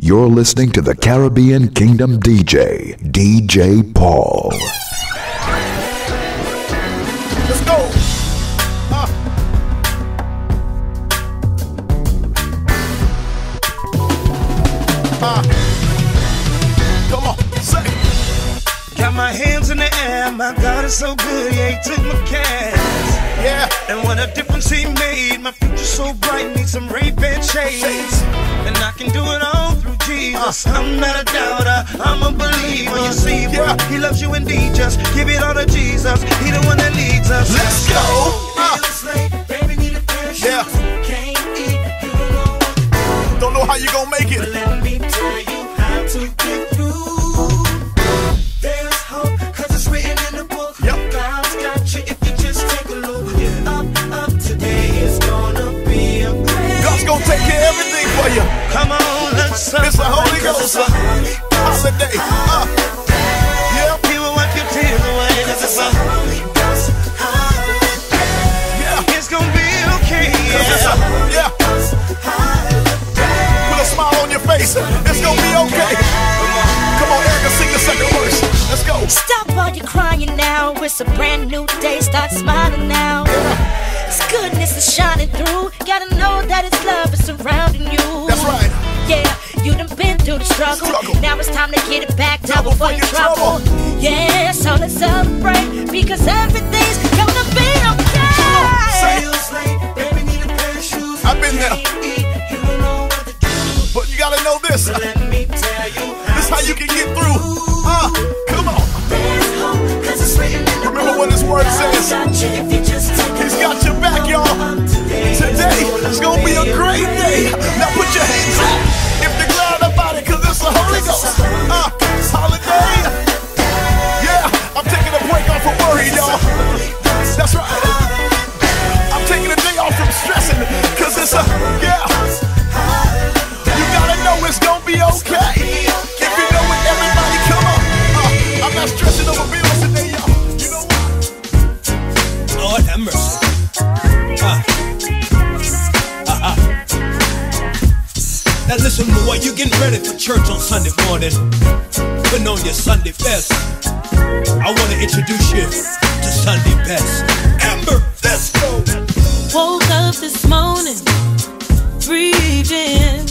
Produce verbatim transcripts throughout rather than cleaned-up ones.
You're listening to the Caribbean Kingdom D J, D J Paul. Let's go. Uh. Uh. Come on, say. Got my hands in the air, my God is so good, yeah, he took my cash. Yeah. And what a difference he made, my future's so bright, need some Ray-Ban shades. And I can do it all through Jesus. Uh. I'm not a doubter, I'm a believer. You see, bro, yeah. He loves you indeed, just give it all to Jesus. He the one that leads us. Let's go. Uh. Yeah. Don't know how you gonna make it. But let me tell you how to get through. There's hope, cause it's written in the book. Yep. God's got you if you just take a look. Up, up, today is gonna be a great God's gonna take care of everything for you. Come on, let's celebrate. It's the Holy Ghost holiday. Uh. Yep. He will wipe your tears away. Cause it's a Holy Ghost holiday. Yeah. It's gonna be okay. Cause it's a, yeah. Put a smile on your face. It's gonna be okay. Come on, Erica, sing the second verse. Let's go. Stop all your crying now. It's a brand new day. Start smiling now. His goodness is shining through. Gotta know that His love is surrounding you. That's right. Yeah, you done been through the struggle. struggle. Now it's time to get it back. Double, Double for for your your trouble. trouble. Yeah, so let's celebrate because everything's gonna be okay. Feels like baby need a pair of shoes. I've been there. You don't know what to do. But you gotta know this. But let me tell you This how you can get through. Uh, come on. There's hope, cause it's written in the Remember book. what His word says. Got you if you just take a He's look. got your back, y'all. Today is gonna be a great day. Now put your hands up if you're glad about it, cause it's the Holy Ghost. Uh, holiday. Yeah, I'm taking a break off from worry, y'all. That's right. I'm taking a day off from stressing, cause it's a, yeah. You gotta know it's gonna be okay. If you know it, everybody come on. Uh, I'm not stressing over bills today, y'all. You know what? Lord have mercy. Uh. Uh-huh. Now listen, boy, you getting ready for church on Sunday morning, putting on your Sunday best. I want to introduce you to Sunday best. Amber, let's go. Woke up this morning, breathed in,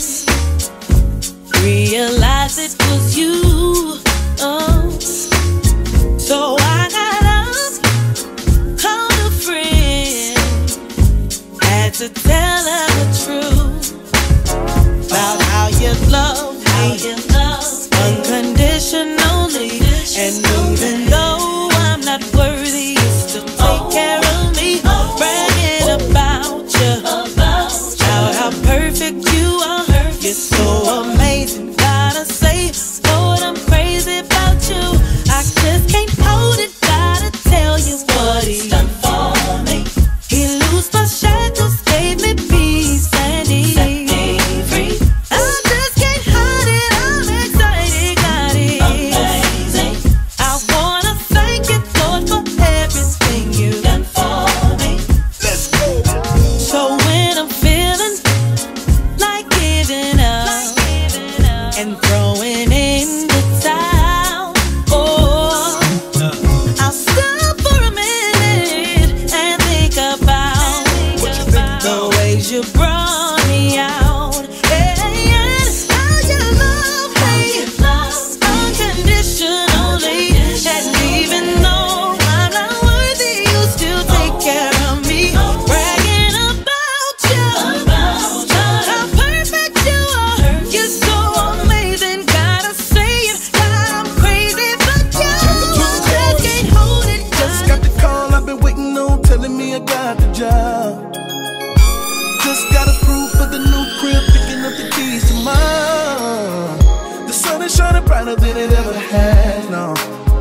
realized it was you. Oh, so I got up, called a friend, had to tell her the truth about how you love me, unconditionally, and even though I'm not worthy, you still take care of me, bragging about you, about how perfect you are. You're so amazing, gotta say, Lord, I'm crazy about you. I just can't hold it, gotta tell you what He's done for me. He loosed my shackles, gave me peace and ease. Set me free. I just can't hide it, I'm excited, got it. Amazing. I wanna thank you, Lord, for everything you've done for me. Let's go. So when I'm feeling like giving up and throwing in the towel, oh, I'll stop for a minute and think about the ways you brought me out, and how you love me unconditionally. And even though I'm not worthy, you still take care of me, bragging about you, about how perfect you are. You're so amazing, gotta say it, God, I'm crazy but you. Just can't hold it, Just got the call I've been waiting on, telling me I got the job. Just got approved for the new crib, picking up the keys to mine. The sun is shining brighter than it ever has, no.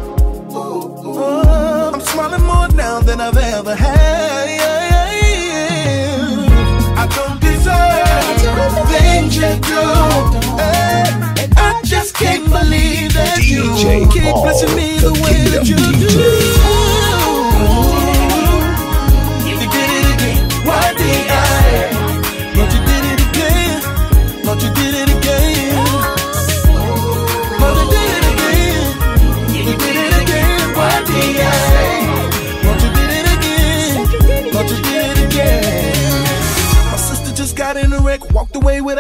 Oh, I'm smiling more now than I've ever had. I don't deserve the things you do. Hey, I just can't believe that you D J keep Paul, blessing me the the way Kingdom that you D J. do. You did it again. Why did I? Lord, you did it again. Lord, you did it again.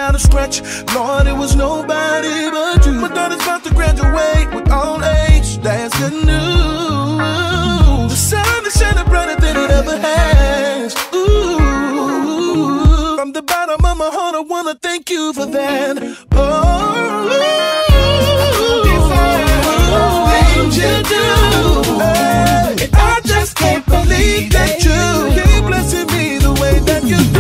out of scratch. Lord, it was nobody but you. My daughter's about to graduate with all A's. That's good news. The sun is shining brighter than it ever has. Ooh, from the bottom of my heart, I wanna thank you for that. Oh, things you do. Hey, I just can't believe that you keep blessing me the way that you do.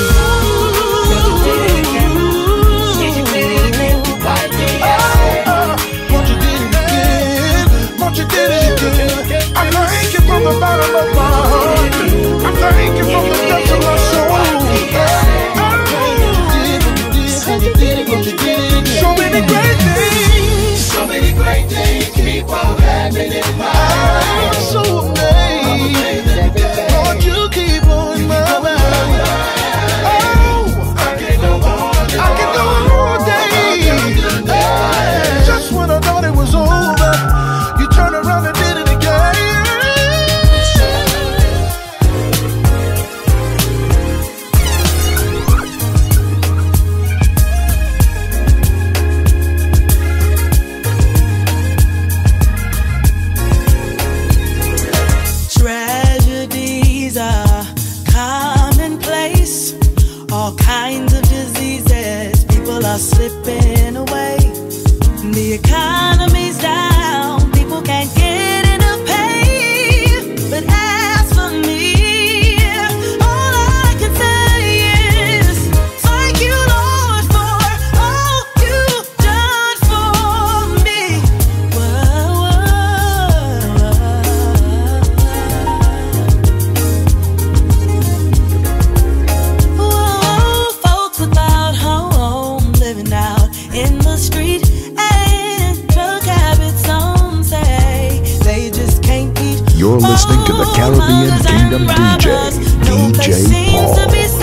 You did it again. I thank you from the bottom of my heart. I thank you from the depths of my soul. You did it, you did it, so many great things. So many great things keep on happening in my life. I'm so amazed. Lord, you keep on my mind. Oh, I can go on. I can go on all day. Just when I thought it was over, turn around and did it again. Tragedies are commonplace. All kinds of diseases. People are slipping away. The economy's down. Can't get enough pay, but as for me, all I can say is thank you, Lord, for all you've done for me. Whoa, whoa, whoa. Folks without home living out in the street. You're listening to the Caribbean Kingdom D J, D J Paul.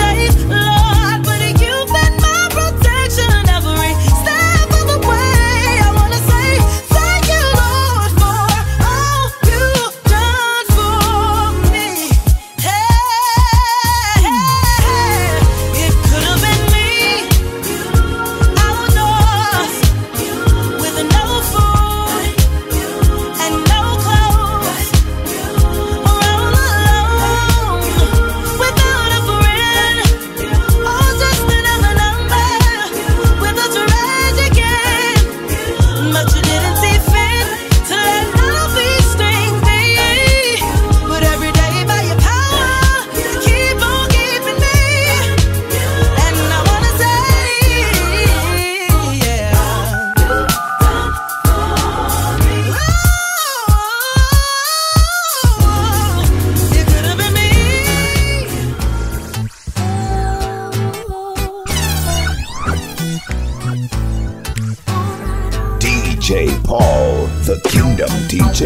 D J Paul, the Kingdom D J.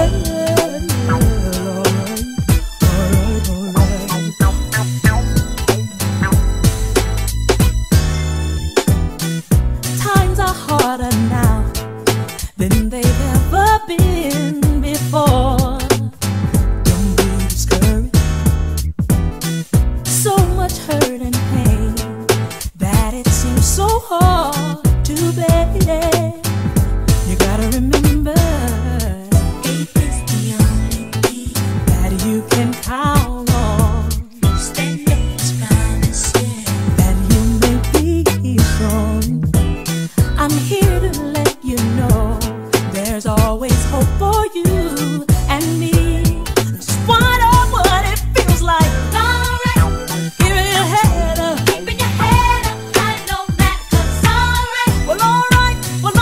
Times are harder now than they've ever been before. Don't be discouraged. So much hurt and pain that it seems so hard to bear. You gotta remember, faith is the only key that you can count on. Stand up, stand and stand, that you may be strong. I'm here to let you know there's always hope for you and me. Despite of what it feels like, alright, keeping your head up, keeping your head up. I know that it's alright. Well, alright, well.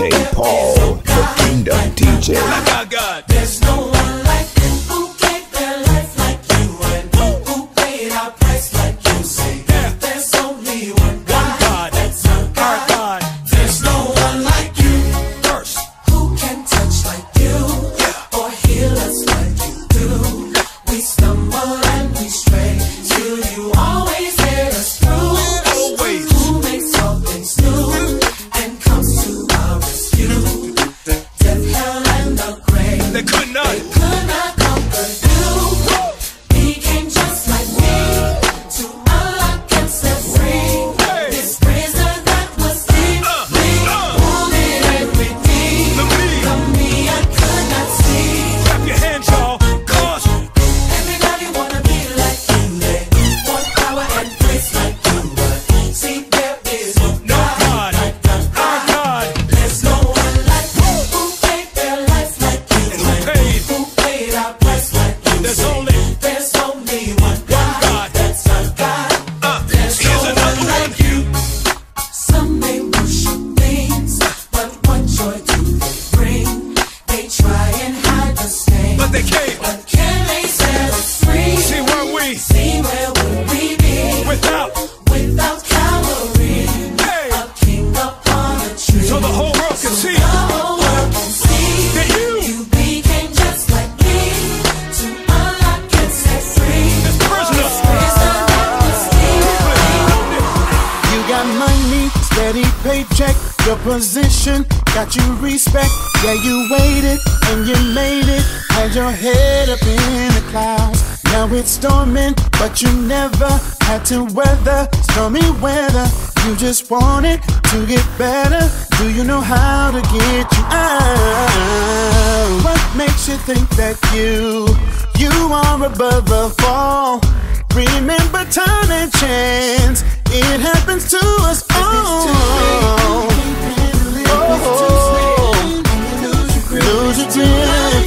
J Paul, the Kingdom D J. Like our God. There's no one like you who gave their life like you and who paid our price like you. Say Yeah. there's only one God, God. that's our God. Our God. There's no one like you First. who can touch like you or heal us like you do. We stumble and we stray till you always hear us through. Always. Who makes all things new and comes to our rescue. Death, hell, and the grave. They could not. Could not conquer you. He came just like me to unlock and set free. Hey. This prison that was deep, Uh, me, uh. wounded and redeemed. The me. The me I could not see. Clap your hands, y'all. Cause Everybody wanna be like you. They want power and grace like you. But see, there is no no God God. like the Our God. God. There's no one like you who paid their life like you. And who paid? Who paid our price like you. There's Say, only There's only one God. God. That's our God. Uh, There's here's no another one one. like you. Some may worship things, but what joy do they bring? They try and hide the stain. But they came. But can they set us free? See where we See where would we be without. without Calvary? Hey. A king upon a tree. So the whole world can see The whole world can see that you, you became just like me to unlock and set free. this prisoner, Prison that was deep. You got money, steady paycheck, your position got you respect. Yeah, you waited and you made it, had your head up in the clouds. Now it's storming, but you never had to weather stormy weather. You just wanted to get better. Do you know how to get you out? What makes you think that you, you are above the fall? Remember time and chance, it happens to us all. Oh, lose your grip.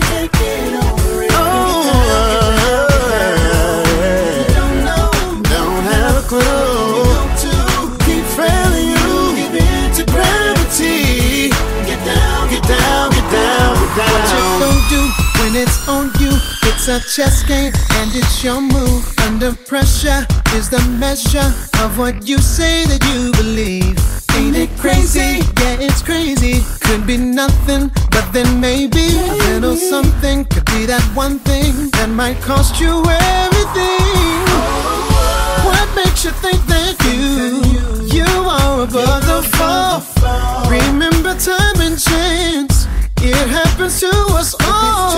Oh, don't have a clue. Keep failing you to gravity. Get down, get down, get down, get down. What you gonna do when it's on you? It's a chess game and it's your move. Under pressure is the measure of what you say that you believe. Ain't it crazy? Yeah, it's crazy. Could be nothing, but then maybe a little something could be that one thing that might cost you everything. What makes you think that you, you are above the fall? Remember time and chance, it happens to us all.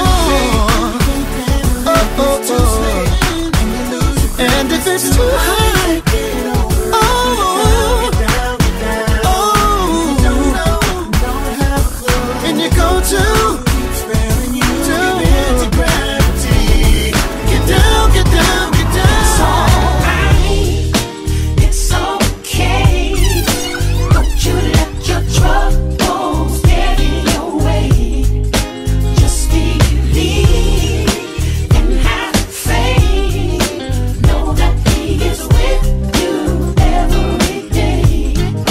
Oh, oh, oh. And if it's too high, oh, oh, and you go to, to gravity. Get down, get down, get down. It's okay. Don't you let your troubles get in your way. Just believe and have faith. Know that He is with you every day.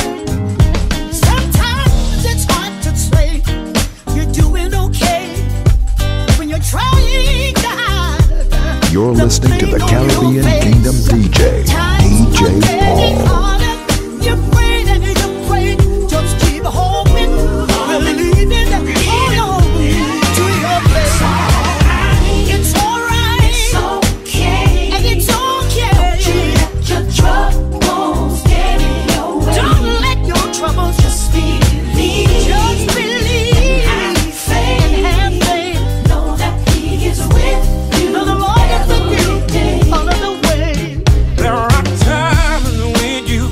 Sometimes it's hard to say you're doing okay when you're trying to hide. You're listening to the Caribbean Kingdom D J, D J Paul. You pray and you pray, just keep hoping, believing, hold on to your faith. It's alright, It's okay. and it's okay. Let your troubles get in your way. Don't let your troubles Just believe. just believe Have faith. and have faith. Know that He is with you. Know the Lord is with you every day. all of the way. there are times when you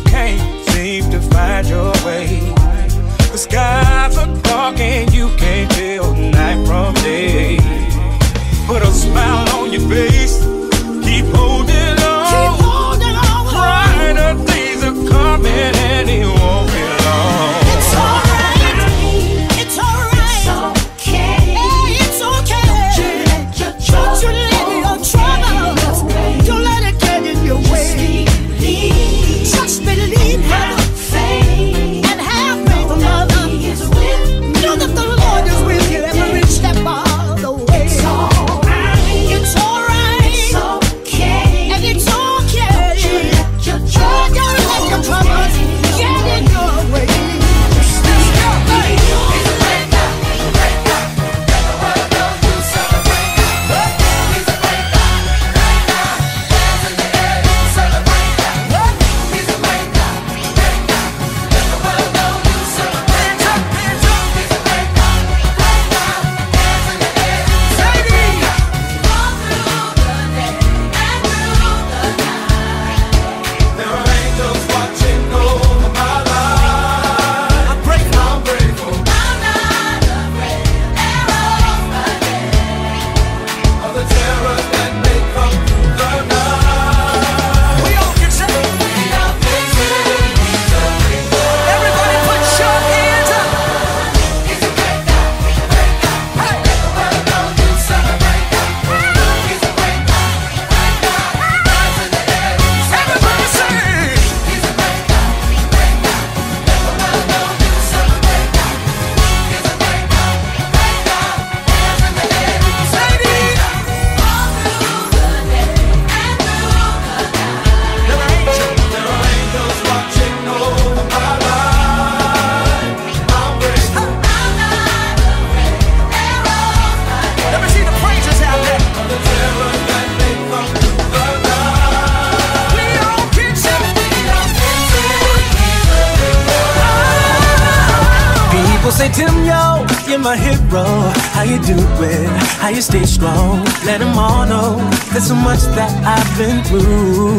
People say, Tim, yo, you're my hero. How you doing? How you stay strong? Let them all know there's so much that I've been through.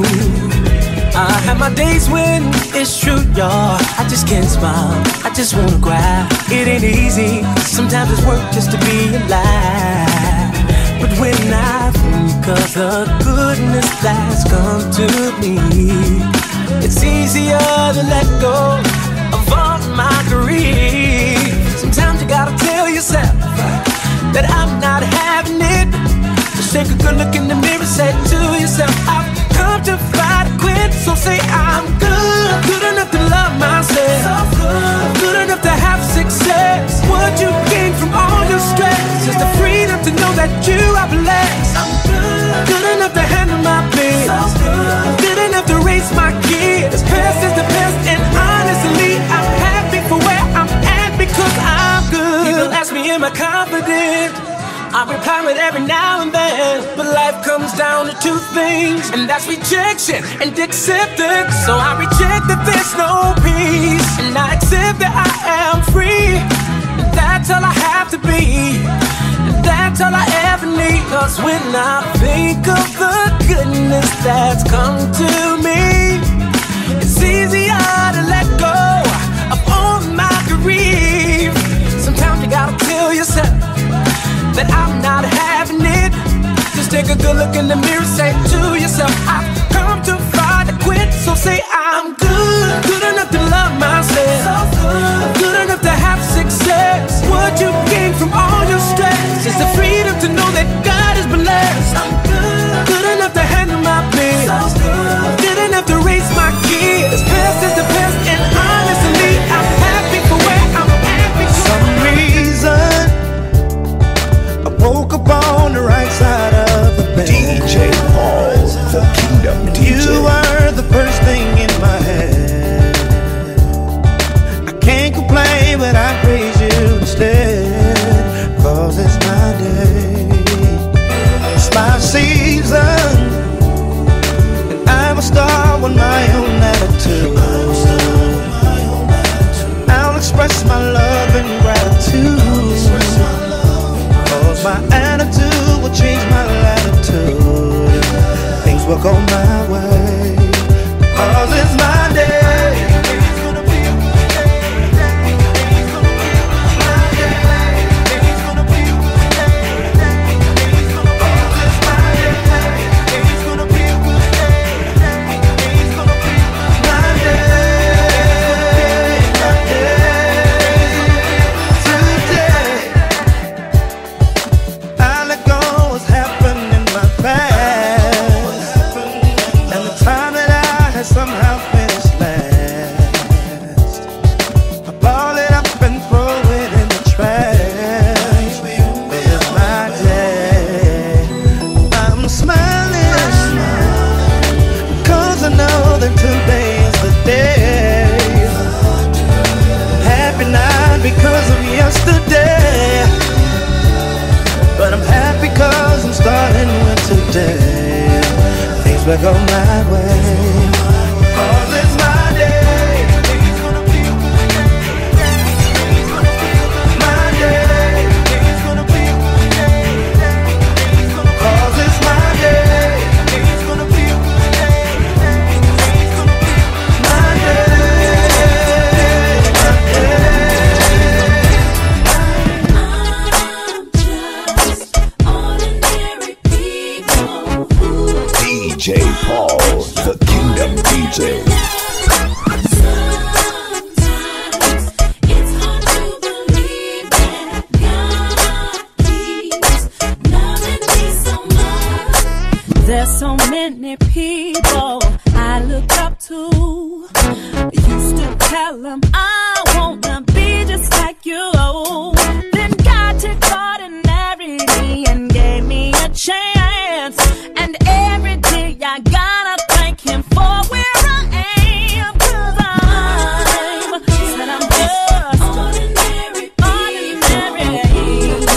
I have my days when it's true, y'all. I just can't smile, I just wanna cry. It ain't easy, sometimes it's work just to be alive. But when I think of the goodness that's come to me, it's easier to let go of all my grief. Sometimes you gotta tell yourself that I'm not having it. Just take a good look in the mirror, say to yourself, I've come to fight or quit. So say I'm good, good enough to love myself, good enough to have success. What you gain from all your stress is the freedom to know that you are blessed. I'm good, good enough to handle my bills, good enough to raise my kids. Past is the past, and honestly, I'm happy for where I'm at because I'm good. People ask me, am I confident? I reply with every now and then, but life comes down to two things, and that's rejection and acceptance. So I reject that there's no peace, and I accept that I am free. And that's all I have to be, and that's all I ever need. Cause when I think of the goodness that's come to me, it's easier to let go of all my grief. Sometimes you gotta tell yourself that I'm not having it. Just take a good look in the mirror, say to yourself, I've come to fight or quit. So say I'm good, good enough to love myself, good enough to have success. What you gain from all your stress is the freedom to know that God is blessed. I'm good, good enough to handle my bills, good enough to raise my kids. Past is the past, and honestly, I'm happy for where I'm at. For some reason I woke up on the right side of the bed. D J Paul, the Kingdom D J. You were the first thing in my head. I can't complain, but I praise you instead. Cause it's my day, it's my season, and I'm a star with my own attitude. I'll express my love and gratitude. My attitude will change my latitude. Things will go my way, cause it's my day. It's gonna be a good day. It's gonna be my day. It's gonna be a good day. Cause it's my day. It's gonna be a good day. It's gonna be my day. My day. Today I let go what's happened in my past, and the time that I had somehow finished last. I ball it up and throw it in the trash. This is my day. I'm smiling, cause I know that today is the day. Happy not because of yesterday, but I'm happy cause I'm starting with today. Things will go my way, cause it's my day. It's gonna be a good day. It's gonna be a good my day. It's gonna be a good day. Cause it's my day. It's gonna be a good day. It's gonna be my day. My day. D J Paul, the Kingdom D J. There's so many people I look up to. Used to tell them I wanna be just like you. Then God took ordinary and gave me a chance. And every day I gotta thank Him for where I am. Cause I'm, said I'm just ordinary, ordinary.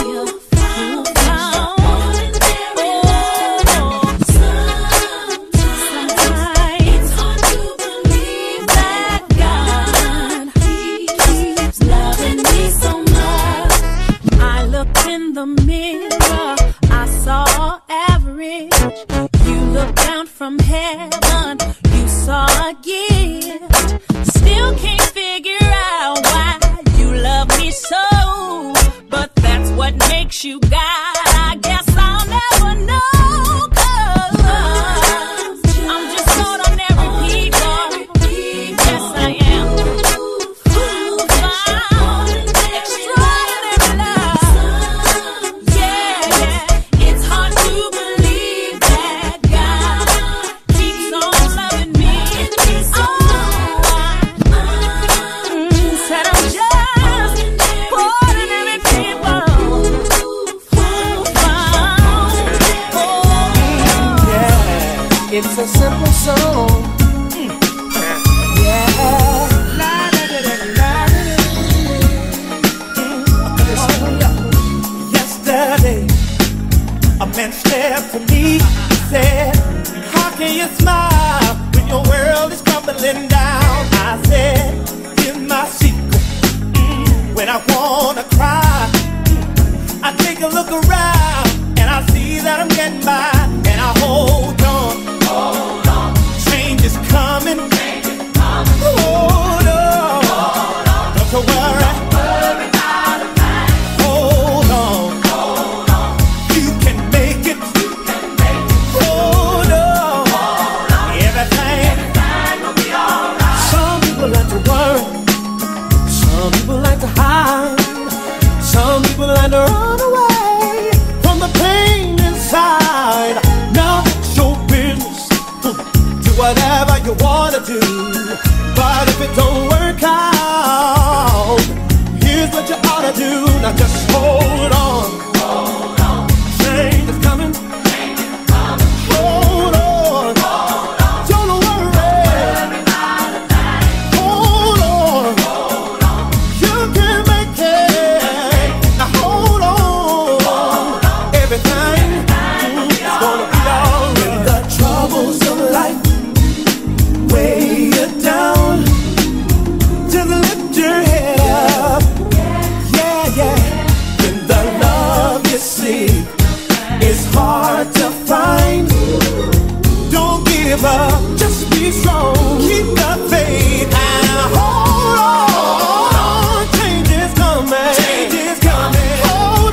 when I wanna cry, I take a look around and I see that I'm getting by, and I hold on. Hold on. Change is coming. Change is coming. Hold on. Hold on. Don't you worry. Don't worry about a thing. Hold on. Hold on. You can make it. You can make it. Hold on. Hold on. Everything. Everything will be alright. Some people like to worry. Some people like to hide. Some people like to run away from the pain inside. Now it's your business. Do whatever you wanna do. But if it don't work out, here's what you ought to do. Now just hold on. Hold on. Change is coming. Change is coming. Hold on. Hold on. Don't worry. Hold on. Hold on. You can make it. Now hold on. Hold on. Everything is gonna be alright. When the troubles of life weigh you down, just lift your head up. Yeah, yeah. When the love you seek is hard to find, don't give up. Just be strong. Keep the faith and hold on. Change is coming. Change is coming. Hold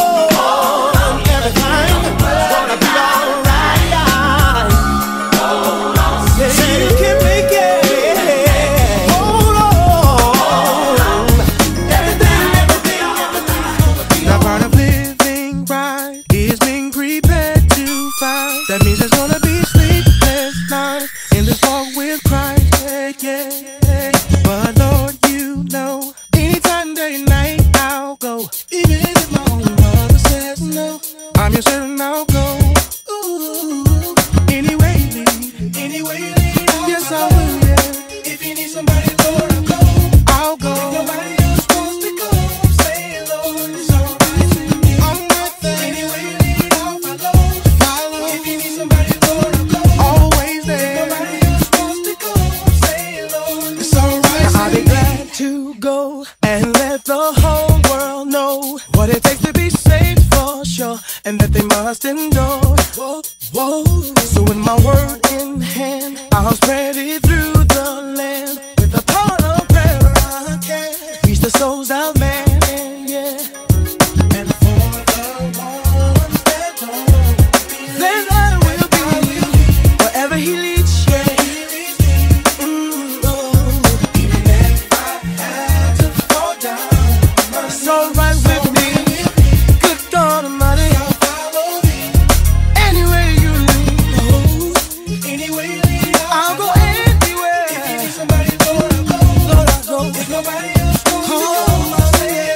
on. Everything is gonna be alright. Hold on. Say you can make it. Hold on. Everything, everything, everything's gonna be Now part of living right is being prepared to fight. That means there's gonna be sleepless nights in this walk with Christ. Yeah, yeah. But Lord, you know, anytime, day and night, I'll go. Even if my own mother says no, I'm your certain I'll go. Ooh. Anyway, lead, anyway, lead. Yes, I will. Yeah. If you need somebody, Lord, I'll go. I'll go. If nobody else wants to go, say, Lord, it's alright to me. I'm right there. Anyway, lead, I'll follow. Follow. If you need somebody, Lord, I'll go. Always there. If nobody else wants to go, say, Lord, it's alright. I'll be glad to go and let the whole world know what it takes to be saved for sure, and that they must endure. Whoa, whoa. So with my word in hand, I'll spread it through the land. With the power of prayer, I can reach the souls of man. Yeah. And for the ones that don't, then I will be wherever He leads. Yeah. Mm, oh. Even if I had to fall down, it's alright with me. Good God Almighty, I'll follow thee. Anywhere you lead, oh, anywhere you lead, I'll go anywhere. If you need somebody, Lord, I'll go. Lord, I'll go. If nobody else wants to go, I'll say,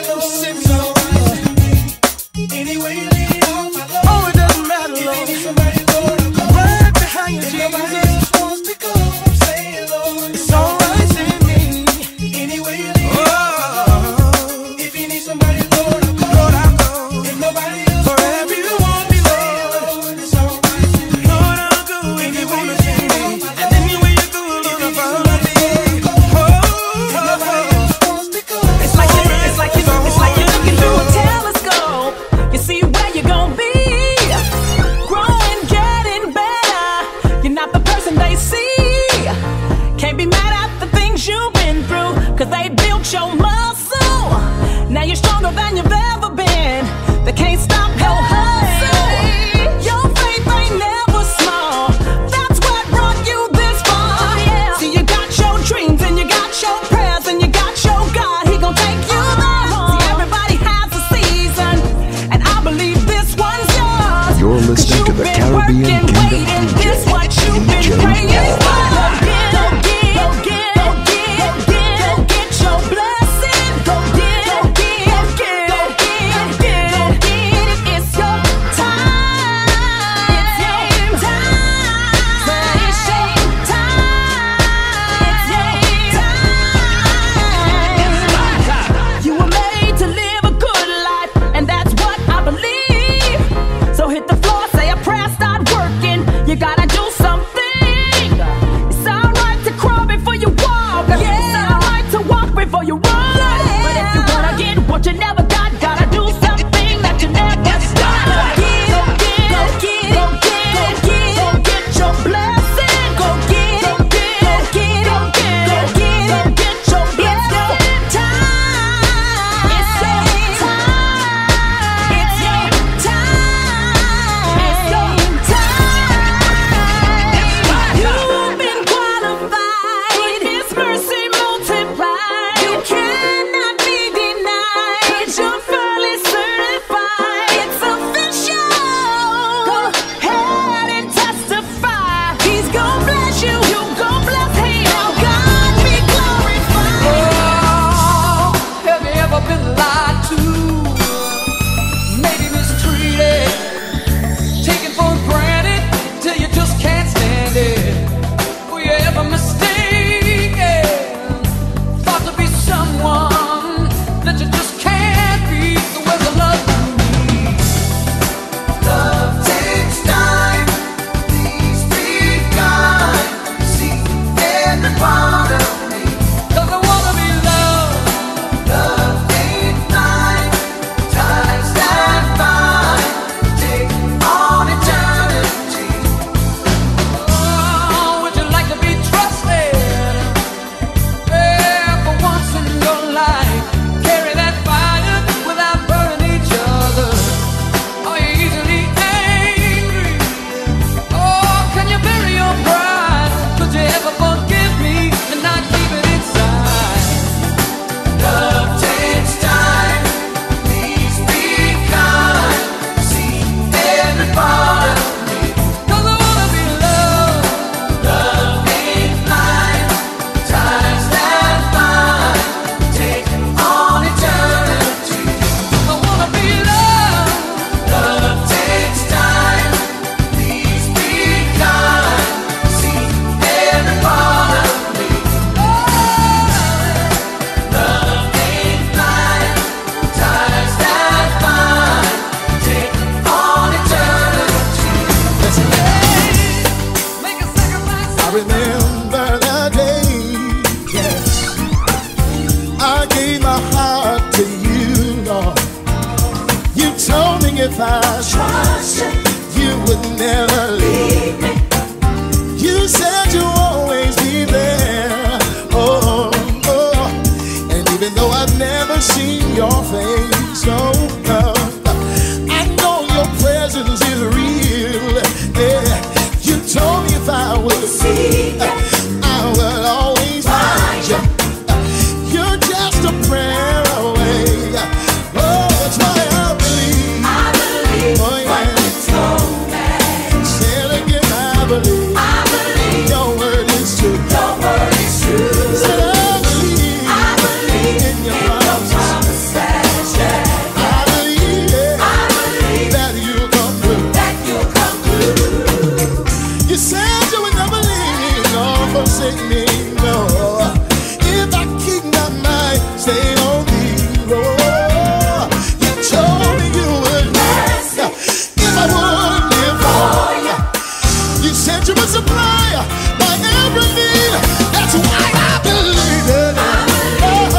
if I trust you, you would never leave me. You said you'll always be there. Oh, oh. And even though I've never seen your face, no, no, I know your presence is real. Yeah, you told me if I would see, I will always find you. You're just a prayer away. Oh, that's why I believe. I believe. Oh, yeah. What you told me. Say it again. I believe. I believe. Your word is true. Your word is true. Say I believe. I believe in your promises. Yeah. I believe. Yeah. I believe that you'll come through. That you'll come through. You said you would never leave me nor forsake me. No. If I keep my mind stayed on thee, oh, you told me you would last. If I would live for you, you said you would supply my every need. That's why I believe it. Oh,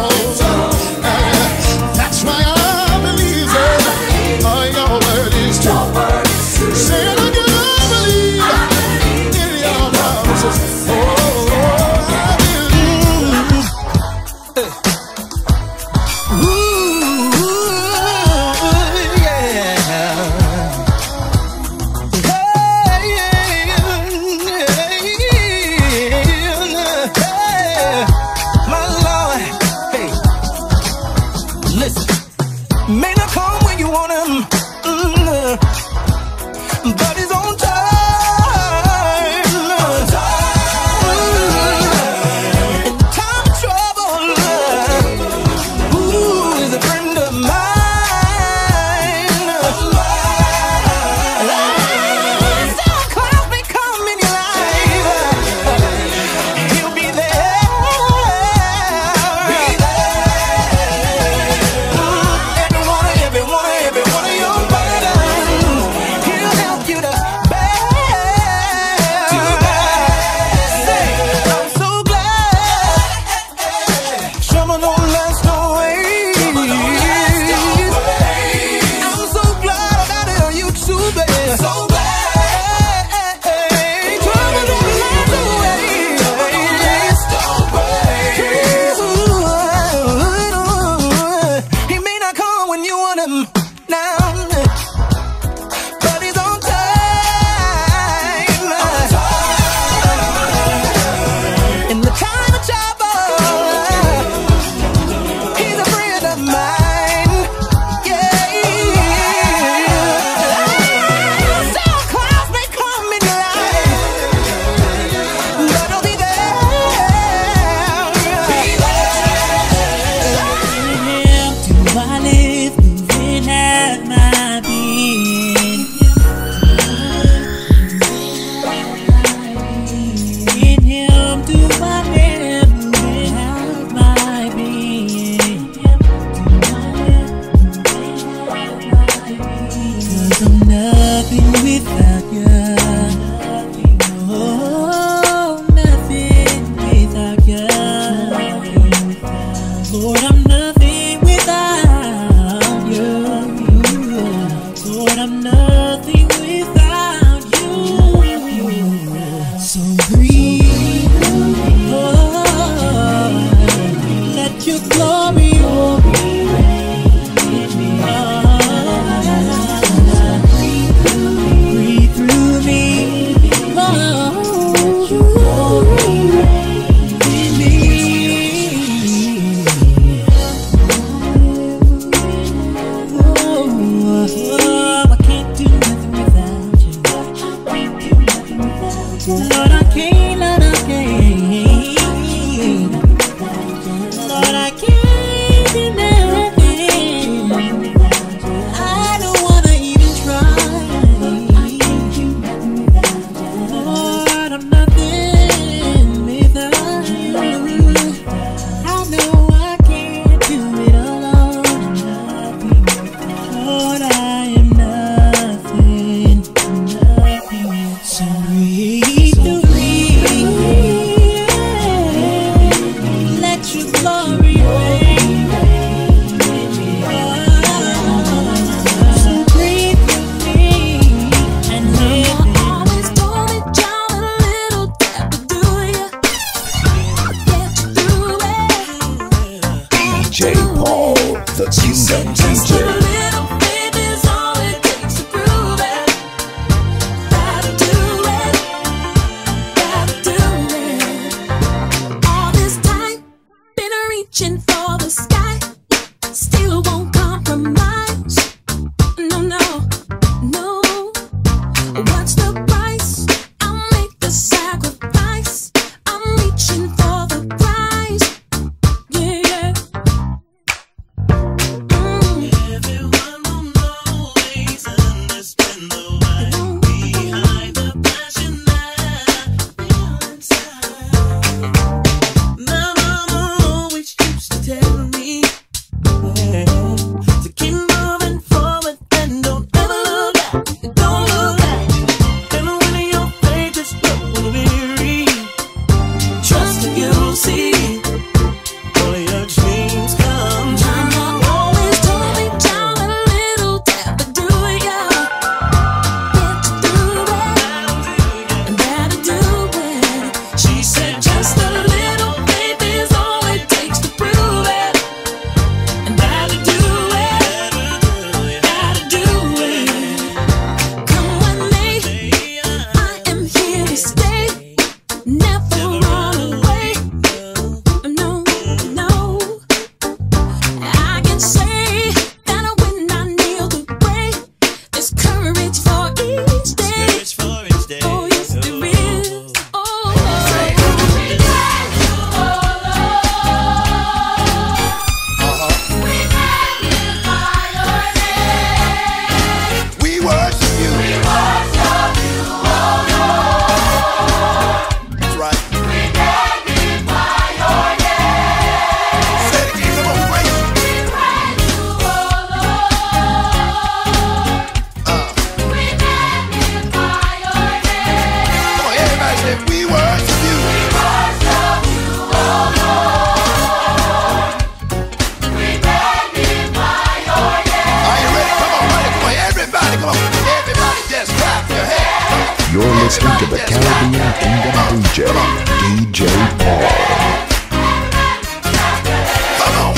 that's why I believe it. Oh, your word is true. Say it again. I believe in your promises. Oh, I believe. Ooh, yeah. Hey, hey, my Lord. Hey, listen. May not come when you want him, mm, but he's on time. On time. In time of trouble, ooh, he's a friend of mine. Some clouds may come in your life, he'll be there. Be there. Every one, every one, every one of your Paul, the Kingdom D J. For the sky, still won't compromise. No, no, no. What's the price? I'll make the sacrifice. I'm reaching for the prize. Yeah, yeah. Mm. Everyone will know ways to understand the why behind the passion that I feel inside. Mama always used to tell me, yeah, to keep moving forward and don't ever look back. Don't look back. Never when your faith is growing weary. Trust and you'll see all your dreams come true. Mama always told me down a little tap to do it, yeah. Get to do it, and that'll do it. She said just a little faith is all it takes to prove it, and that'll do it, that'll do it. Come with me, I am here to stay, never run away. No, no, I can say that when I kneel to pray, there's courage for each day. Oh, yes, there is. Oh, We worship you. That's right. Say it again. Come on, we praise you. Uh. Come on, everybody say, we worship you. Are you ready? Come on, ready. Come on, everybody. Come on. Everybody just clap your hands. You're listening to the Caribbean Kingdom D J, D J Paul. Come on.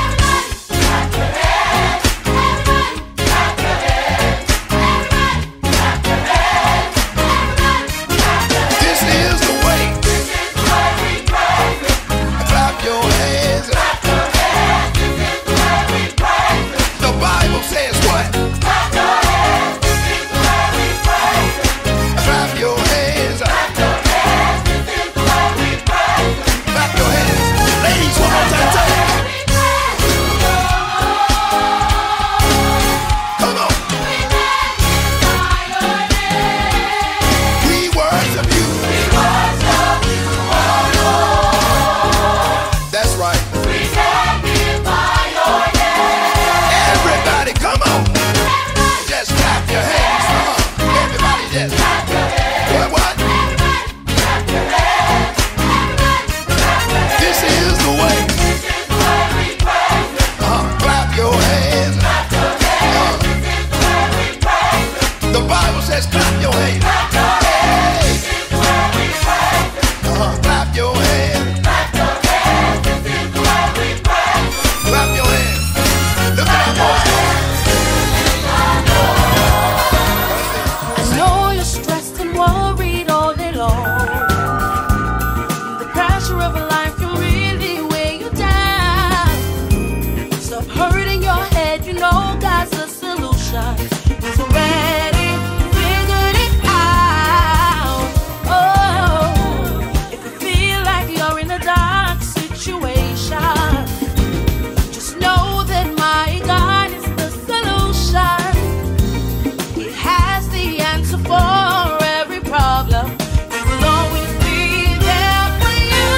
This is the way. Clap your hands. The Bible says what? Clap your hands. Clap your hands. Ladies, one more time. Tell me. Come on. We worship you. That's right. Everybody, come on. Just clap your hands. Uh-huh. Everybody just clap your hands. What, what? This is the way. Uh-huh. Clap your hands. Uh-huh. The Bible says clap your hands. Hey. Uh-huh. Clap your hands. Clap your hands. Look at that boy. I know you're stressed and worried all day long. The pressure of life can really weigh you down. Stop hurting your head, you know God's the solution. He's already figured it out. Oh, if you feel like you're in a dark situation, just know that my God is the solution. He has the answer for every problem. He will always be there for you.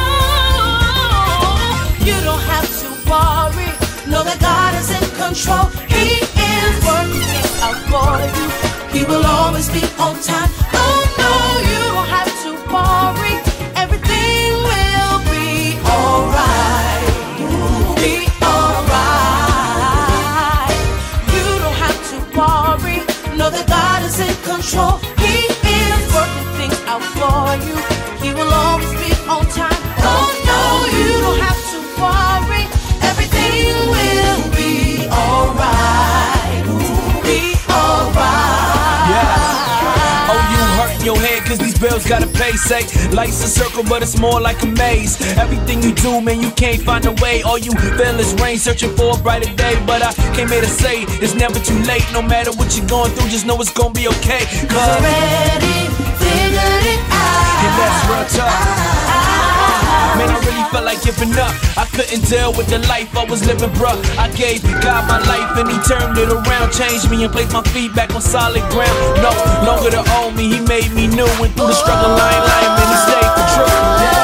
You don't have to worry. Know that God is in control. He is working things out for you. He will always be on time. Oh no, you don't have to worry. Everything will be alright. Be alright. You don't have to worry. Know that God is in control. He is working things out for you. He will always be on time. Oh no, you don't have to worry. Everything will bills gotta pay. Say life's a circle, but it's more like a maze. Everything you do, man, you can't find a way. All you feel is rain, searching for a brighter day. But I came here to say it's never too late. No matter what you're going through, just know it's gonna be okay. Cause already figured it out. And that's real tough. Man, I really felt like giving up. I couldn't deal with the life I was living, bruh. I gave God my life and he turned it around. Changed me and placed my feet back on solid ground. No longer to owe me, he made me new. Went through the struggle, I ain't lying, man, he stayed for true. Yeah.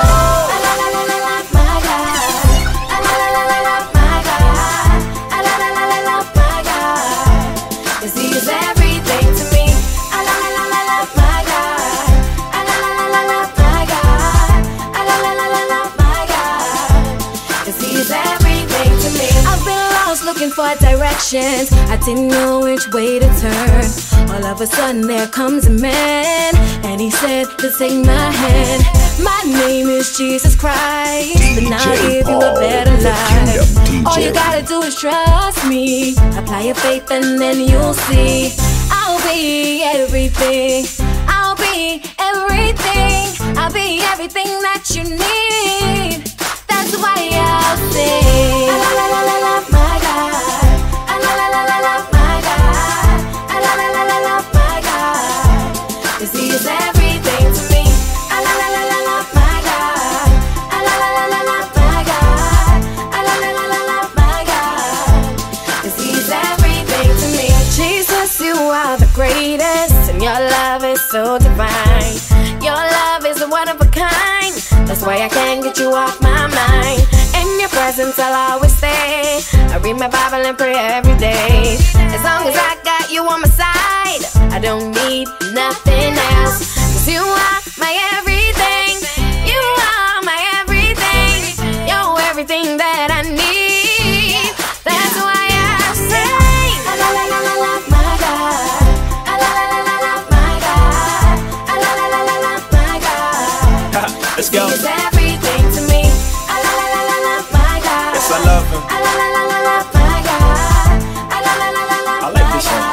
Looking for directions, I didn't know which way to turn. All of a sudden there comes a man, and he said to take my hand. My name is Jesus Christ, and I'll give you a better life. All you gotta do is trust me, apply your faith and then you'll see. I'll be everything, I'll be everything, I'll be everything that you need. That's why I'll sing. La la la la la, my God. La la la la la, my God. La la la la la, my God. 'Cause he is everything to me. La la la la la, my God. La la la la la, my God. La la la la la, my God. 'Cause he is everything to me. Jesus, you are the greatest, and your love is so divine. Your love is one of a kind. That's why I can't get you off my mind. In your presence I'll always stay. I read my Bible and pray every day. As long as I got you on my side, I don't need nothing else. 'Cause you are my everything. You are my everything. You're everything that I need. That's why I say, la la la la la, my God. La la la la la, my God. La la la la la, my God. Let's go. He's everything to me. La la la la la, my God. Yes, I love him. La la la la la, my God. La la la la la, I like this one.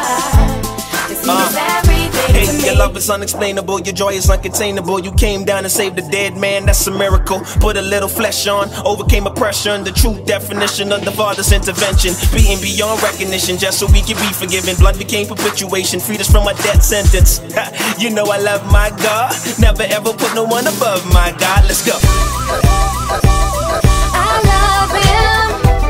uh, everything Hey, to me. your love is unexplainable, your joy is uncontainable. You came down and saved the dead man, that's a miracle. Put a little flesh on, overcame oppression. The true definition of the Father's intervention. Beaten beyond recognition, just so we could be forgiven. Blood became perpetuation, freed us from a death sentence. You know I love my God, never ever put no one above my God. Let's go. I love him.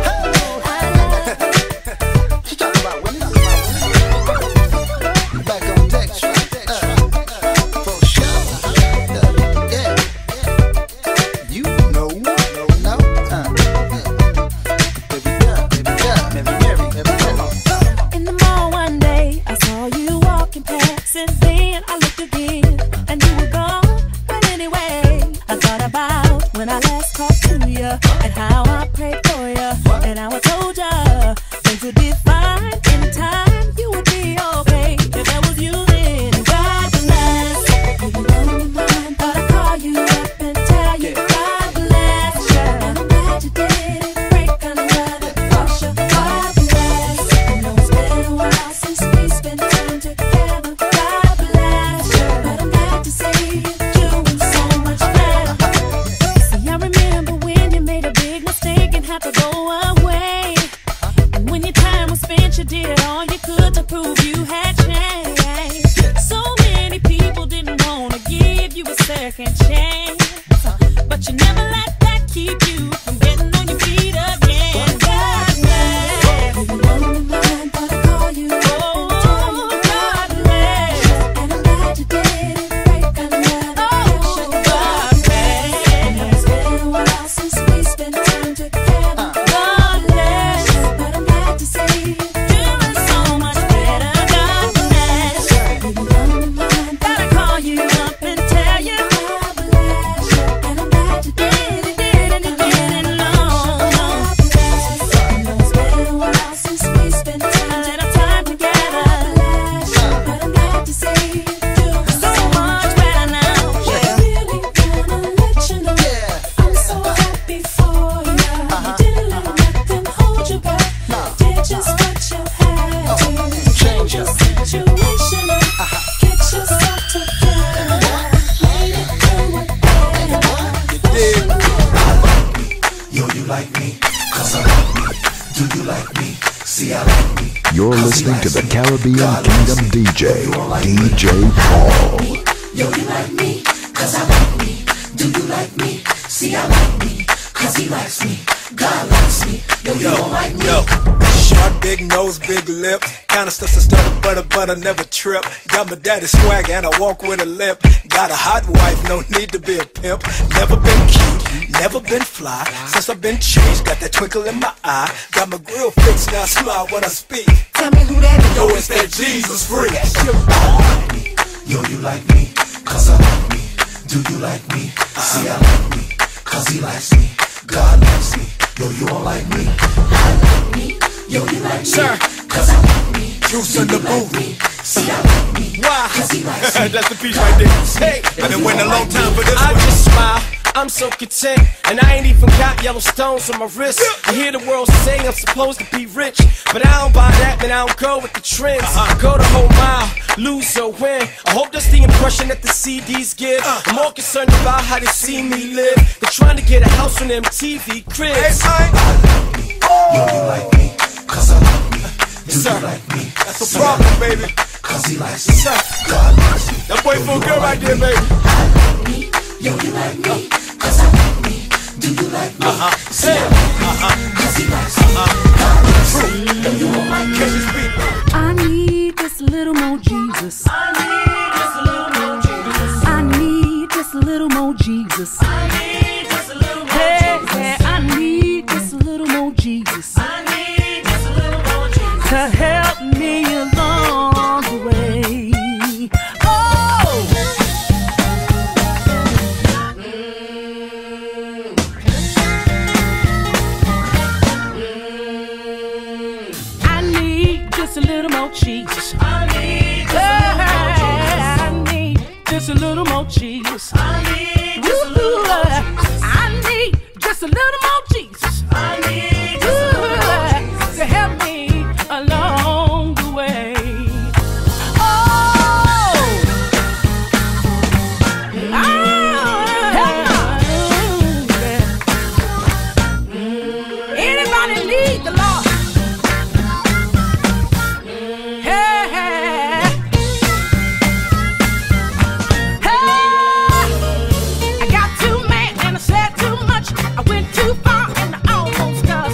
Back on deck, for sure. Yeah, you know, no, uh, baby girl, baby girl, baby Mary, baby girl. In the mall one day, I saw you walking past, and then I looked again, and you were gone. But anyway, I thought about when I last talked to you, and how I prayed for you, and how I told you things would be fine in time. You would be okay if that was you then. God bless. If you know my mind, thought I'd call you up and tell you God bless you. And I'm glad you did it. Break under the pressure. God bless. I know it's been a while since we spent time together. God bless you. But I'm glad to see you doing so much better. See, I remember when you made a big mistake and had to go away. And when your time was spent, you did all you could to prove you had changed. So many people didn't want to give you a second chance, but you never let that keep you from getting on your feet again. God bless. You know my mind, thought I'd call you up and tell you God bless. And I'm glad you did it. Break another pressure. God bless. I know it's been a while since we spent time together. God bless. But I'm glad to see you doing so much better. God bless. You know my mind, thought I'd call you up and tell you God bless. You're listening to the Caribbean Kingdom D J, D J Paul. Yo, you like me, cause I like me. Do you like me? See, I like me, cause he likes me. God likes me. Yo, you don't like me. Yo, short, big nose, big lip. Kinda stuff to stutter, butter, butter, never trip. Got my daddy swag and I walk with a limp. Got a hot wife, no need to be a pimp. Never been cute, never been fly. Since I've been changed, got that twinkle in my eye. Got my grill fixed, now I smile when I speak. Tell me who that is. Yo, it's that Jesus freak. Yo, you like me, cause I like me. Do you like me? See, I like me, cause he likes me. God likes me. Yo, you don't like me. I like me. Yo, you like me. Sir, cause I like me. Juice in the booth. See, I like me. Why? Cause he likes me. That's the piece right there. Hey, I've been waiting a long time for this I one. just smile, I'm so content, and I ain't even got yellow stones on my wrist. I hear the world say I'm supposed to be rich, but I don't buy that, man, I don't go with the trends. I go the whole mile, lose or win. I hope that's the impression that the C Ds give. I'm more concerned about how they see me live. They're trying to get a house on them T V cribs. I like me. Yo, you like me, cause I like me. Do Sir, you like me? that's a problem, baby. Cause he likes me. Sir, God likes me. that boy feel good right there, baby. I like me. Yo, you like me, cause I like me. Do you like me? Uh-huh. See, I like me, cause he likes me. God likes me. Yo, you don't like me. Catch his beat. I need just a little more Jesus. I need just a little more Jesus. I need just a little more Jesus. I need just a little more Hey, Jesus. hey, I need just a little more Jesus I need just a little more Jesus. to help me along the way. Oh, I need just a little more Jesus. I need just a little more Jesus. I need just a little more Jesus. I need just a little more Jesus. I need just a little more Jesus. I need just a little more Jesus. To help me along the way. Oh, ah, anybody need the Lord? Hey, hey, hey. I got too mad and I said too much. I went too far and I almost cussed.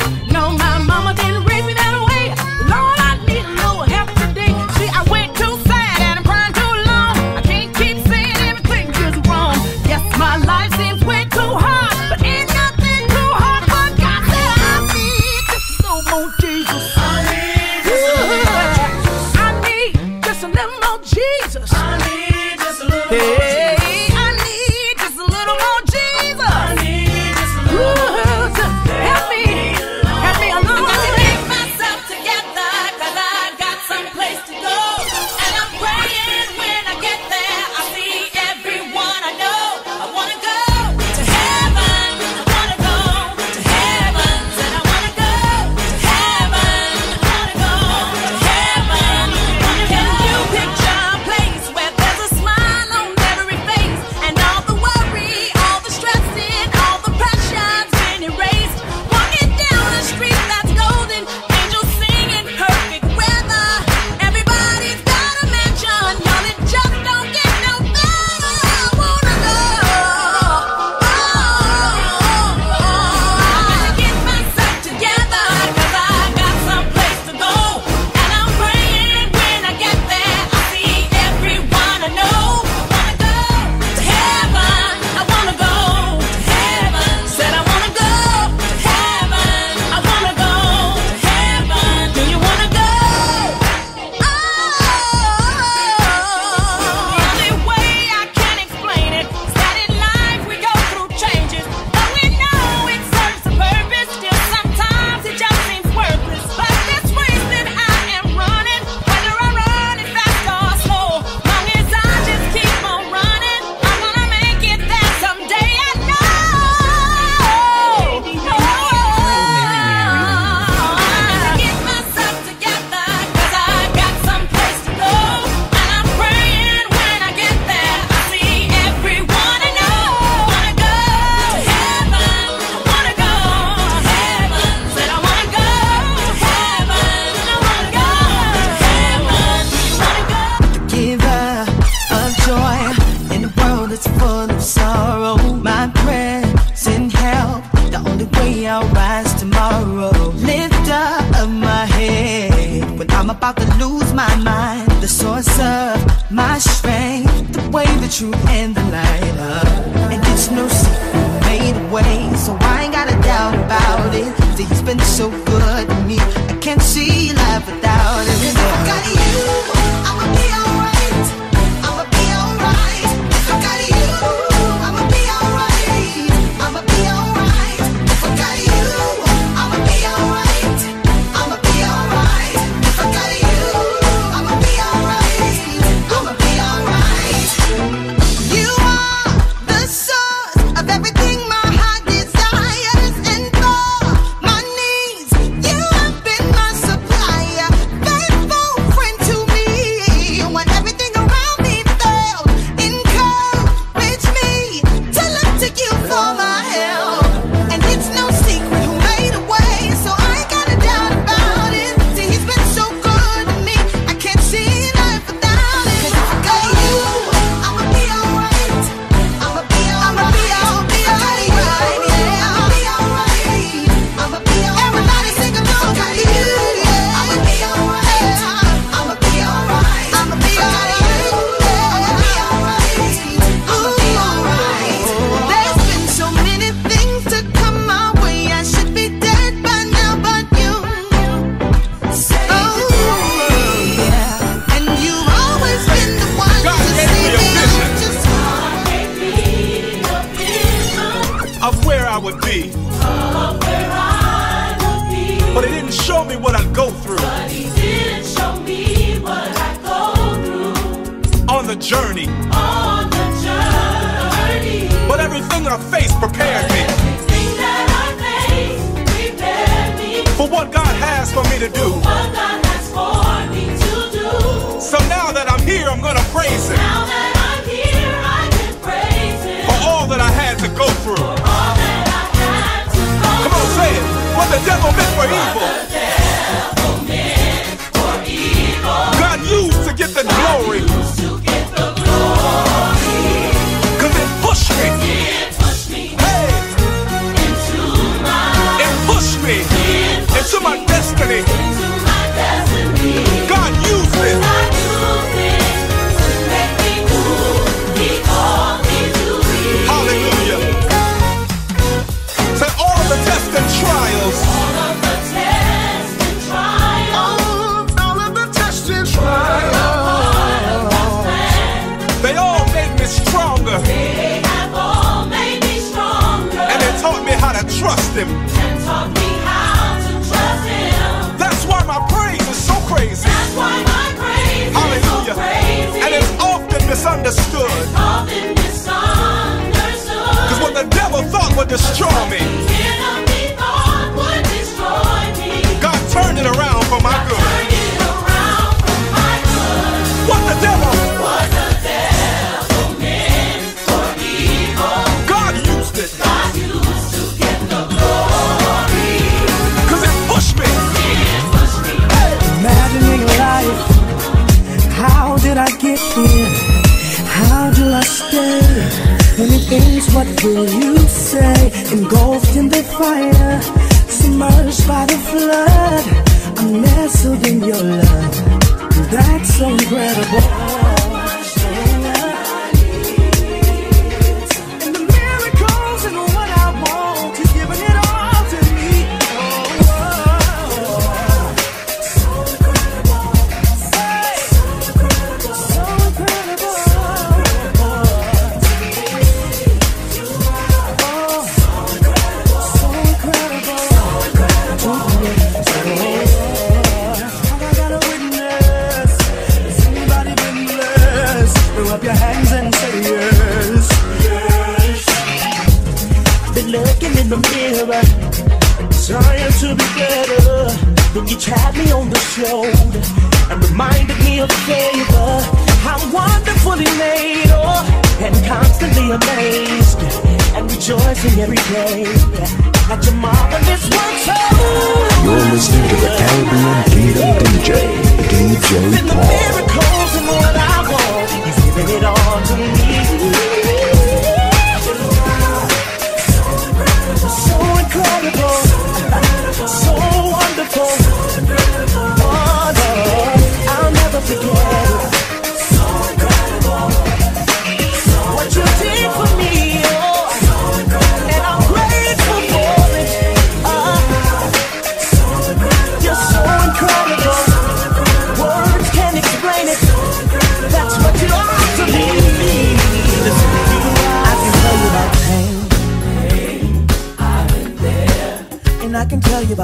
about to lose my mind. The source of my strength, the way, the truth, and the light. Uh, and it's no secret, made a way, so I ain't got a doubt about it. See, he's been so good to me, I can't see life without it. If I got you, I'ma be alright. I'ma be alright. If I got you, I'ma be alright. I'ma be alright. If I got you, I'ma be alright. I'ma be alright. If I got you, I'ma be alright. I'ma be alright. You are the source of everything my heart desires, and for my needs, you have been my supplier, faithful friend to me. When everything around me failed, encourage me to look to you for my help. And it's no secret who made a way, so I ain't got a doubt about it. See, he's been so good to me, I can't see life without it. 'Cause if I got you, I'ma be alright. I'ma be alright. I'ma be alright. Yeah, I'ma be alright. I'ma be alright. Everybody sing along with you. I'ma be alright. I'ma be alright. I'ma be alright. I'ma be alright. I'ma be alright. There's been so many things to come my way. I should be dead by now, but you saved me. Yeah. And you've always been the one God to gave me see a me vision. out. Just Of where I would be. But it didn't show me what I'd go through. On the journey. But everything that I faced prepared me. For what God has for me to do. So now that I'm here, I'm gonna praise Him. For all that I had to go through. Come on, say it. What the devil meant for evil. God used to get the glory. Cause it pushed me. Hey. It pushed me into my destiny. God used it. Hallelujah. Say all the tests and trials. all of the tests and trials. All of the tests and trials. They all made me stronger. They have all made me stronger. And they taught me how to trust Him. And taught me how to trust Him. That's why my praise is so crazy. That's why my praise Hallelujah. is so crazy. And it's often misunderstood. It's often misunderstood. Cause what the devil thought would destroy me, The enemy thought would destroy me. God turned it around for my good. Turned it around for my good. What the devil? What the devil meant for evil, God used it. God used to get the glory. Cause it pushed me. It pushed me. Imagining life, how did I get here? How do I stay? When it ends, what will you say? Engulfed in the fire, submerged by the flood, I'm nestled in your love. That's so incredible. And the miracles and what I want, He's giving it all to me. Oh, oh, oh. So incredible. So incredible. So incredible. Up your hands and say yes, yes. Been looking in the mirror, trying to be better. Then you tapped me on the shoulder and reminded me of favor. I'm wonderfully made, oh, and constantly amazed and rejoicing every day at your marvelous works. Oh, You're listening to the Caribbean Kingdom D J, D J the Paul. miracles and what I want, He's giving it all to me. So incredible, so wonderful, oh, Lord.